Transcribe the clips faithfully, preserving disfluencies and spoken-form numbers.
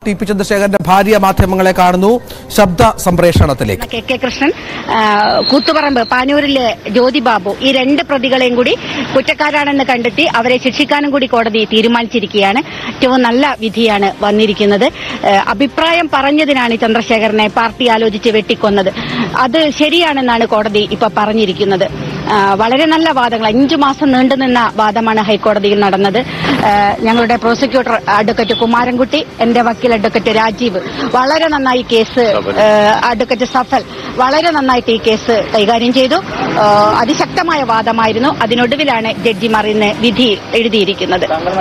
T P ചന്ദ്രശേഖരന്റെ ഭാര്യ മാധ്യമങ്ങളെ കാണുന്നു. ശബ്ദ സംപ്രേഷണത്തിലേക്ക്. കെ കെ കൃഷ്ണൻ, കൂത്തുപറമ്പ് പാനൂരിലെ ജ്യോതി ബാബു, ഈ രണ്ട് പ്രതികളെയും കൂടി കുറ്റക്കാരാണെന്ന് കണ്ടെത്തി അവരെ ശിക്ഷിക്കാനും കൂടി കോടതി തീരുമാനിച്ചിരിക്കുകയാണ്. ഏറ്റവും നല്ല വിധിയാണ് വന്നിരിക്കുന്നത്. അഭിപ്രായം പറഞ്ഞതിനാണ് ചന്ദ്രശേഖരനെ പാർട്ടി ആലോചിച്ച് വെട്ടിക്കൊന്നത്. അത് ശരിയാണെന്നാണ് കോടതി ഇപ്പൊ പറഞ്ഞിരിക്കുന്നത്. വളരെ നല്ല വാദങ്ങൾ, അഞ്ചു മാസം നീണ്ടുനിന്ന വാദമാണ് ഹൈക്കോടതിയിൽ നടന്നത്. ഞങ്ങളുടെ പ്രോസിക്യൂട്ടർ അഡ്വക്കേറ്റ് കുമാരൻകുട്ടി, എന്റെ വക്കീൽ അഡ്വക്കേറ്റ് രാജീവ് വളരെ നന്നായി കേസ്, അഡ്വക്കേറ്റ് സഫൽ വളരെ നന്നായിട്ട് ഈ കേസ് കൈകാര്യം ചെയ്തു. അതിശക്തമായ വാദമായിരുന്നു. അതിനൊടുവിലാണ് ജഡ്ജിമാർ ഇന്ന് വിധി എഴുതിയിരിക്കുന്നത്.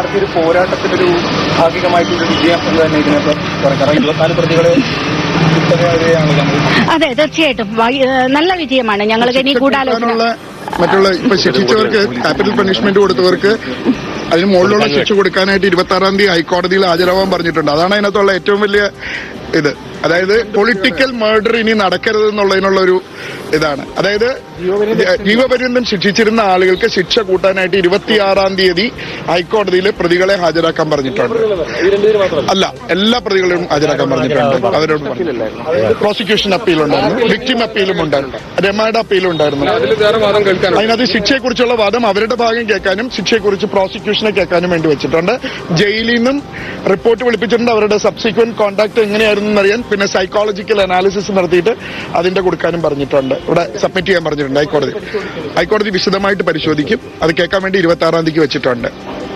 അതെ, തീർച്ചയായിട്ടും നല്ല വിജയമാണ്. ഞങ്ങൾ ഇനി ഗൂഢാലോചന മറ്റുള്ള ഇപ്പൊ ശിക്ഷിച്ചവർക്ക് ക്യാപിറ്റൽ പണിഷ്മെന്റ് കൊടുത്തവർക്ക് അതിന് മുകളിലുള്ള ശിക്ഷ കൊടുക്കാനായിട്ട് ഇരുപത്തി ആറാം തീയതി ഹൈക്കോടതിയിൽ ഹാജരാവാൻ പറഞ്ഞിട്ടുണ്ട്. അതാണ് അതിനകത്തുള്ള ഏറ്റവും വലിയ ഇത്. അതായത് പൊളിറ്റിക്കൽ മർഡർ ഇനി നടക്കരുത് എന്നുള്ളതിനുള്ള ഒരു ഇതാണ്. അതായത് ജീവപര്യന്തം ശിക്ഷിച്ചിരുന്ന ആളുകൾക്ക് ശിക്ഷ കൂട്ടാനായിട്ട് ഇരുപത്തിയാറാം തീയതി ഹൈക്കോടതിയിൽ പ്രതികളെ ഹാജരാക്കാൻ പറഞ്ഞിട്ടുണ്ട്. അല്ല, എല്ലാ പ്രതികളെയും ഹാജരാക്കാൻ പറഞ്ഞിട്ടുണ്ട്. അവരോട് പ്രോസിക്യൂഷൻ അപ്പീൽ ഉണ്ടായിരുന്നു, വിക്ടിം അപ്പീലും ഉണ്ടായിരുന്നു, രമയുടെ അപ്പീലും ഉണ്ടായിരുന്നു. അതിനകത്ത് ശിക്ഷയെക്കുറിച്ചുള്ള വാദം അവരുടെ ഭാഗം കേൾക്കാനും ശിക്ഷയെക്കുറിച്ച് പ്രോസിക്യൂഷനെ കേൾക്കാനും വേണ്ടി വെച്ചിട്ടുണ്ട്. ജയിലിൽ നിന്നും റിപ്പോർട്ട് വിളിപ്പിച്ചിട്ടുണ്ട്. അവരുടെ സബ്സിക്വന്റ് കോണ്ടാക്ട് എങ്ങനെയായിരുന്നു എന്നറിയാൻ, പിന്നെ സൈക്കോളജിക്കൽ അനാലിസിസ് നടത്തിയിട്ട് അതിന്റെ കൊടുക്കാനും പറഞ്ഞിട്ടുണ്ട്. ഇവിടെ സബ്മിറ്റ് ചെയ്യാൻ പറഞ്ഞിട്ടുണ്ട് ഹൈക്കോടതി. ഹൈക്കോടതി വിശദമായിട്ട് പരിശോധിക്കും. അത് കേൾക്കാൻ വേണ്ടി ഇരുപത്തി ആറാം തീയതിക്ക് വെച്ചിട്ടുണ്ട്.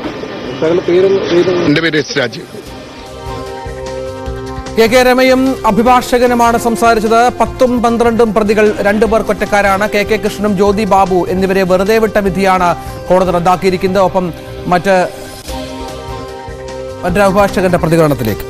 എന്റെ പേര് എസ് രാജീവ്. കെ കെ രമയും അഭിഭാഷകനുമാണ് സംസാരിച്ചത്. പത്തും പന്ത്രണ്ടും പ്രതികൾ രണ്ടുപേർ കുറ്റക്കാരാണ്. കെ കെ കൃഷ്ണനും ജ്യോതി ബാബു എന്നിവരെ വെറുതെ വിട്ട വിധിയാണ് കോടതി റദ്ദാക്കിയിരിക്കുന്നത്. ഒപ്പം മറ്റ് മറ്റൊരു അഭിഭാഷകന്റെ പ്രതികരണത്തിലേക്ക്.